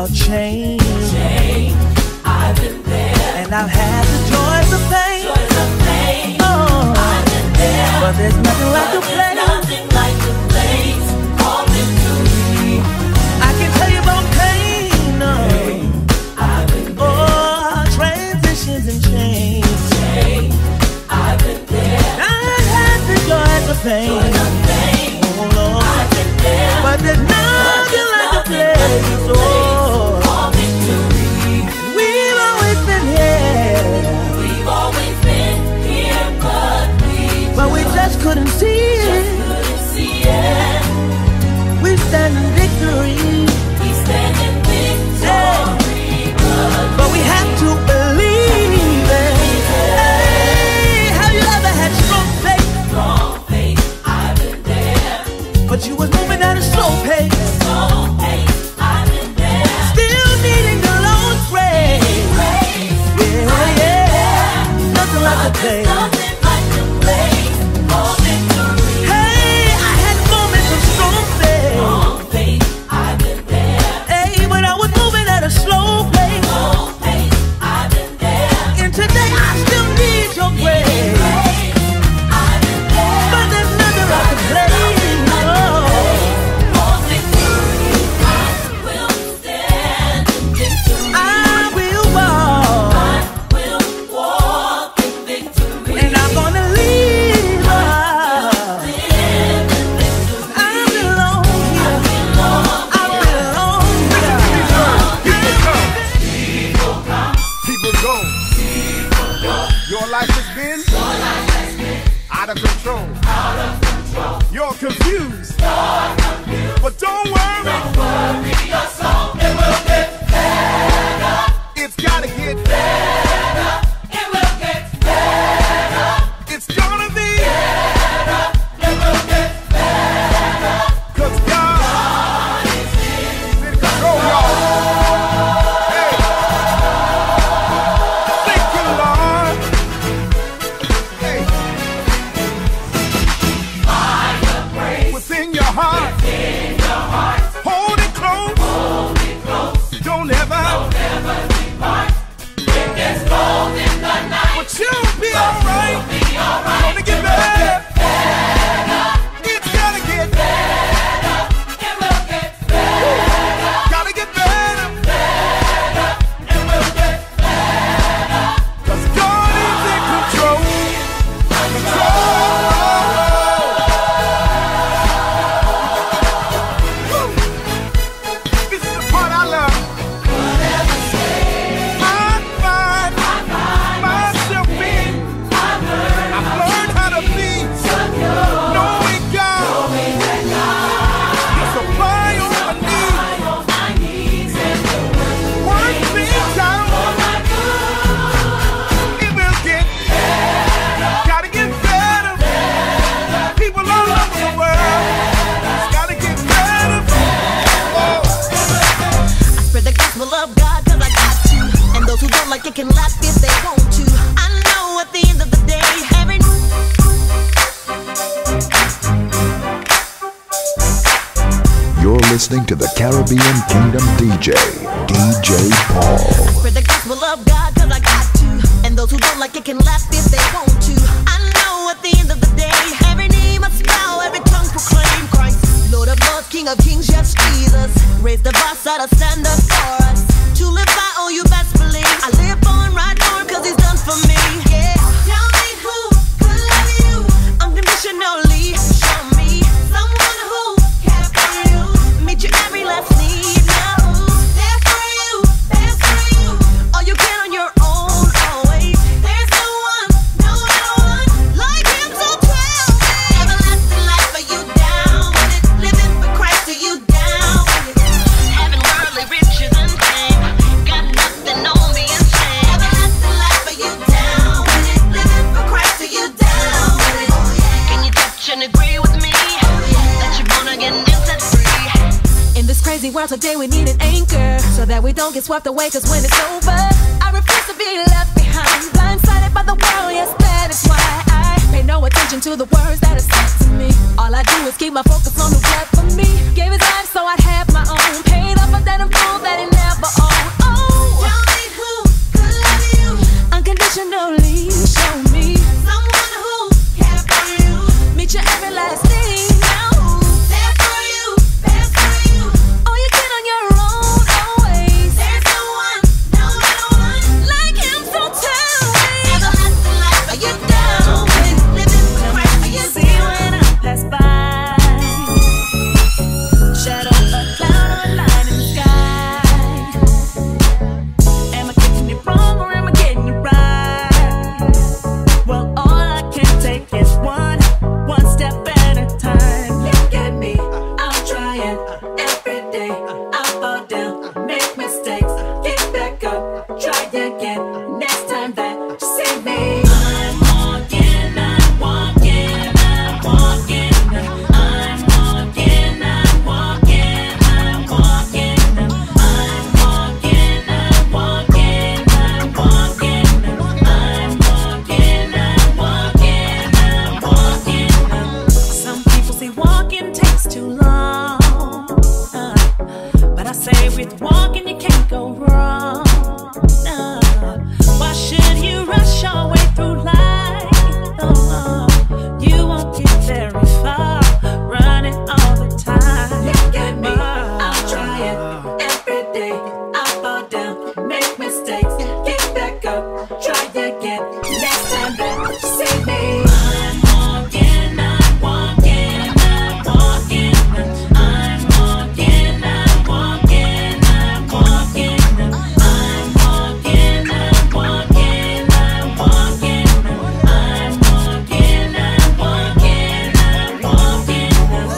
about change. Change, I've been there. And I've had the joys of pain. Joys of pain. Oh, I've been there. But there's nothing like the place. Nothing like the place. All victory. I can tell you about pain. No. Pain, I've been there. Oh, transitions and change. Change, I've been there. I've had the joys of pain. Joys of pain. Oh Lord, I've been there. But there's nothing like the place. Oh, all victory. We've always been here. We've always been here, but we but we just couldn't see it. Couldn't see it. We stand in victory. We stand in victory, but, but we have to believe it. Hey, have you ever had strong faith? Strong faith, I've been there. But you was moving at a slow pace. Slow pace, I've been there. Still needing the Lord's grace. Yeah, yeah. Nothing like the place. Nothing like the place. All victory. Hey, I had moments of strong faith. Strong faith, I've been there. Hey, but I was moving at a slow pace. Slow pace, I've been there. And today I still need your grace. I've been there. But there's nothing like the place. Out of control. Out of control. You're confused. You're confused. But don't worry. Don't worry. Your soul, it will get better. It's gotta get better. It will get better. It's gonna be better. It will get better. Cause God, God is in control, y'all. Hey. Thank you, Lord. Within your heart, within your heart, hold it close, hold it close. Don't ever, don't ever depart. It gets cold in the night, but you'll be alright. You'll be alright. Gonna get better. better. It's gotta get better. It will get better. Gotta get better. Better. It will get better. Cause God is in control. Control. Like it can laugh if they want to. I know at the end of the day, every You're listening to the Caribbean Kingdom D J, D J Paul. Spread the gospel of God cause I got to. And those who don't like it can laugh if they want to. I know at the end of the day, every knee must bow, every tongue proclaim Christ, Lord of Lords, King of Kings, yes Jesus. Raise the bar, set a standard for us. To live by, oh you best believe. I live on, right on, cause he's done for me. Yeah. Tell me who could love you unconditionally. Show me someone who cares for you. Meet your every last need. No, there for you, there for you. All you can on your own, always. There's no one, no one like him, so tell me. Everlasting life, are you down with it? Living for Christ, are you down with it? Having worldly riches and fame. Got nothing on me and shame. Everlasting life, are you down with it? Living for Christ, are you down with it? Can you touch and agree with me? That you're born again and set free. In this crazy world today we need an anchor, so that we don't get swept away, cause when it's over I refuse to be left behind. Blindsided by the world, yes that is why I pay no attention to the words that are said to me. All I do is keep my focus on the blood for me. Gave his life so I'd have my own. Paid up for that and full that he never oh, oh, oh. Tell me who could love you unconditionally. Show me someone who cares for you. Meet your everlasting. Now who's there for you? There for you. Oh, you get on your own always. There's no one, no other one like him. So tell me, everlasting life, are you down with living for Christ? Are you see when I pass by? Shadow, a cloud, or a line in the sky. Am I getting it wrong or am I getting it right? Well, all I can take is one, one step at a time. Look at me, I'm trying every day. I fall down, make mistakes, get back up, try again. Next time that you see me, I'm walking, I'm walking, I'm walking. I'm walking, I'm walking, I'm walking. I'm walking, I'm walking, I'm walking. I'm walking, I'm walking, I'm walking. Some people say walking takes too long, uh, but I say with walking you can't go wrong. Uh, why should you rush your way through life? Uh, you won't get very far running all the time. Look at me, I'm trying every day. I fall down, make mistakes, get back up, try again. Next time that you see me, I'm walking, I'm walking, I'm walking. I'm walking, I'm walking, I'm walking. I'm walking, I'm walking, I'm walking. I'm walking, I'm walking, I'm walking.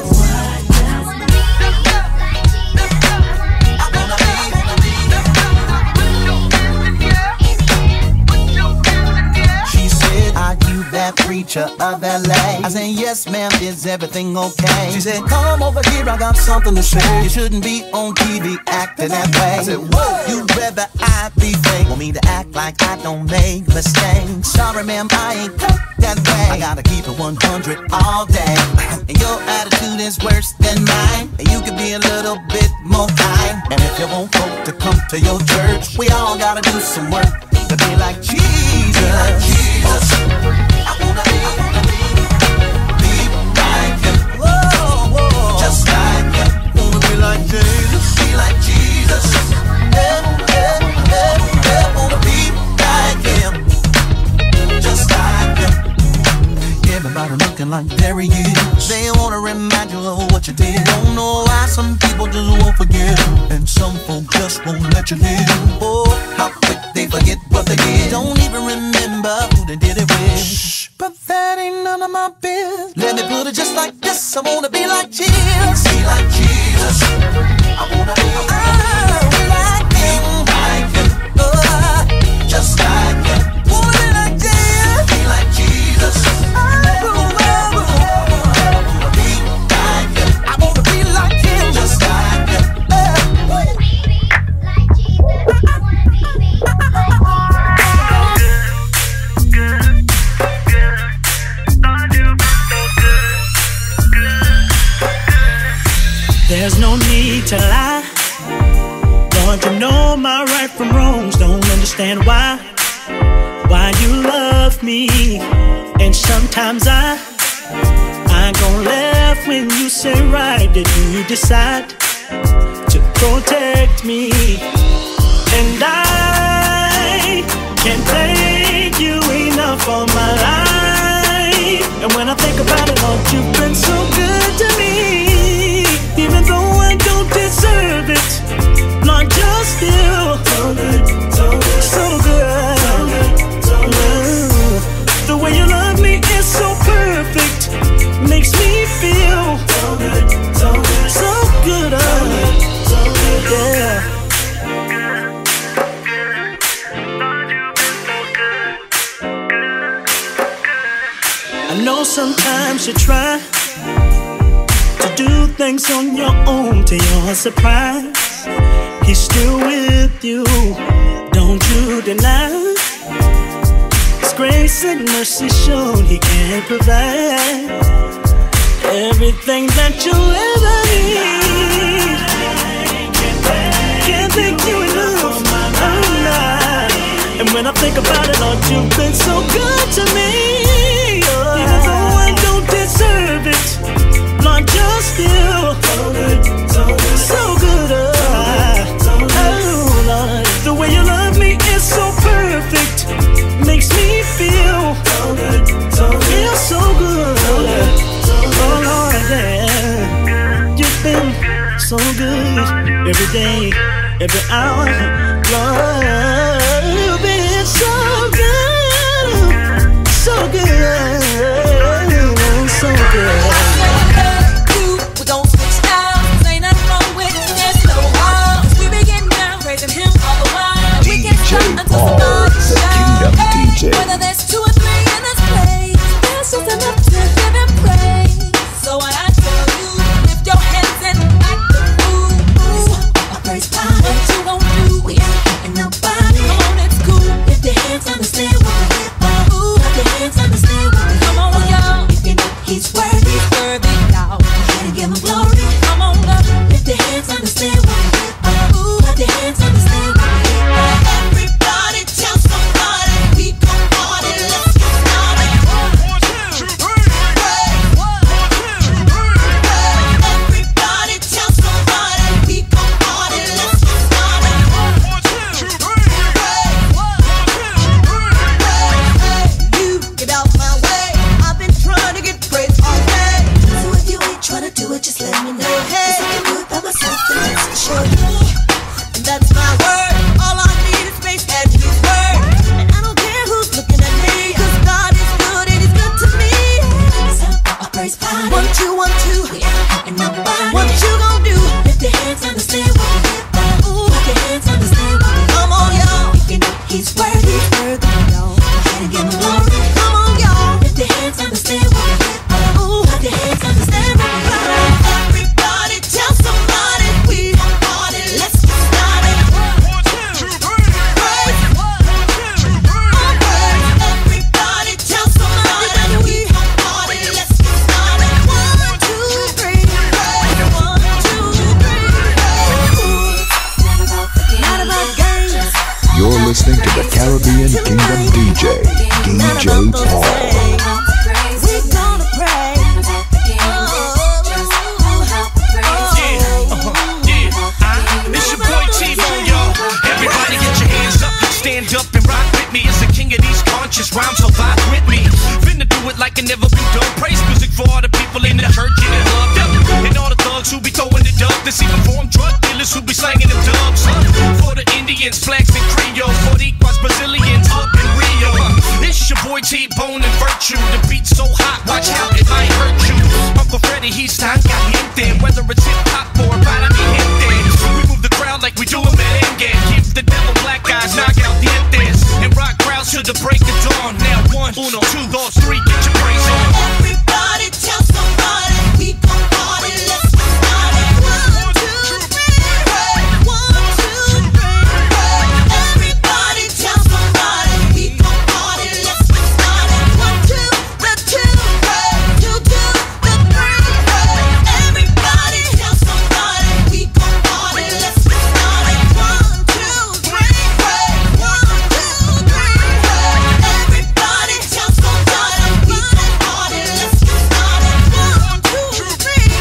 She said, are you that preacher of L A? I said, yes ma'am, is everything okay? She said, come over here, I got something to say. You shouldn't be on T V acting that way. I said, whoa, you'd rather I be fake. Want me to act like I don't make mistakes. Sorry ma'am, I ain't cut that way. I gotta keep it one hundred all day. And your attitude is worse than mine. And you could be a little bit more kind. And if you want folk to come to your church, we all gotta do some work to be like Jesus. Be like Jesus. I wanna be, I wanna be, be like him. Whoa, whoa. Just like him. Wanna be like Jesus. Be like Jesus. Yeah, yeah, yeah, yeah. Wanna be like him. Just like him. Everybody looking like there he is. They wanna remind you of what you did. Don't know why some people just won't forget, and some folks just won't let you live. Oh, how quick they forget what they did. Don't even remember who they did it with. Shh, but that ain't none of my business. Let me put it just like this. I wanna be like Jesus. Be like Jesus. I wanna be, I wanna be like him. Like him. Oh, just like him. Wanna be like Jesus. Be like Jesus. There's no need to lie. Lord, you know my right from wrongs. Don't understand why, why you love me. And sometimes I, I go left when you say right. Did you decide to protect me? And I can't thank you enough for my life. And when I think about it, Lord, you've been so good to me. Even though I don't deserve it, Lord, you're still so good, so good, so good, so good, so good. The way you love me is so perfect, makes me feel so good, so good, so good, so good, yeah. I know sometimes you try to do things on your own to your surprise. He's still with you, don't you deny. His grace and mercy shown he can provide everything that you'll ever need. Can't thank you enough. And when I think about it, Lord, you've been so good to me. Oh, even though I don't deserve it, Lord, you're still so good, so good, so good. Oh, oh, Lord, the way you love me is so perfect, makes me feel so good, so good, feel so good. Oh, Lord, yeah, you've been so good every day, every hour, Lord. You've been so good, so good, so good. We gon' switch styles, ain't nothing wrong with it. Dance a little while, 'cause we be getting down, praising him all the while. We can't stop until somebody shout. Hey, whether there's two or three in this place, there's just enough to give him praise. So when I tell you, lift your hands and act the fool. I praise God, what you gon' do? We ain't hurting nobody. Come on, it's cool. If the hands understand what we hit by. Ooh, if the hands understand what we hit by. Come on, y'all. If you know he's worthy, he's worthy, y'all. Gotta give him glory. Come on, up. If the hands understand what we hit by. Ooh, if the hands understand what we hit by. Everybody tell somebody we gon' party. Let's get started. One, two, three. Everybody tell somebody we gon' party. Let's get started. One, two, three. You get out my way. I've been trying to get praise all day. So if you ain't trying to do it, just let me know. Hey, 'cause I can do it by myself, and that's for sure. And that's my word. All I need is space and His word. And I don't care who's looking at me, 'cause God is good and He's good to me. I praise God. One, two, one, two. We ain't hurting nobody. What you gon' do? If the hands understand what we hit by. Ooh, if the hands understand what we hit by. Come on, y'all. If you know He's worthy, He's worthy, y'all. Gotta give Him glory. Come on, y'all. If the hands understand what we hit by. Ooh, if the hands understand what we hit by. Everybody tell somebody we gon' party. Let's get started. One, two, three. Praise. One, two, three. Everybody tell somebody we gon' party. Let's get started. One, two, three. Praise. One, two, three. Not about the game. Not about games. You're listening to the Caribbean Kingdom D J, D J Paul. We gonna pray. It's your boy T-Bone, y'all. Everybody get your hands up, stand up and rock with me. As the king of these conscious rhymes, so vibe with me. Finna do it like I never been done. Praise music for all the people in the church and the club, and all the thugs who be throwing the dub. This even form drug dealers who be slanging them dubs. Huh? For the Indians, blacks and Creoles, for the Equas, Brazilians up in Rio. Huh? It's your boy T-Bone and Virtue. The beat's so hot, watch how it might hurt you. Uncle Freddie, he's tan caliente. Whether it's hip hop or para mi gente, we move the crowd like we do a merengue. Give the devil black eyes, knock out dientes, and rock crowds till the break of dawn. Now one, uno, two, dos, three, get your praise on. Everybody tell somebody we gon' party. Let's get started. One, two, three. One, two, three. Everybody tell somebody we gon' party. Let's get started. One, two, the two, two, two, the three. Everybody tell somebody we gon' party. Let's get started. One, two, three. One, two, three. Everybody tell somebody we gon' party. Let's get started. One, two, three. One, two, three.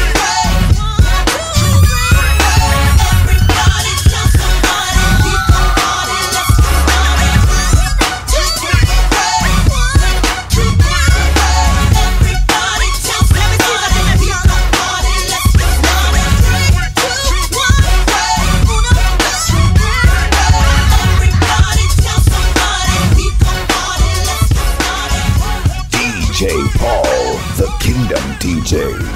Everybody tell somebody we gon' party. Let's get started. One, two, three. One, two, three. Everybody tell somebody we gon' party. Let's get started. Three, two, one. Uno, dos, three. Everybody tell somebody we gon' party. Let's get started. D J Paul, the Kingdom D J.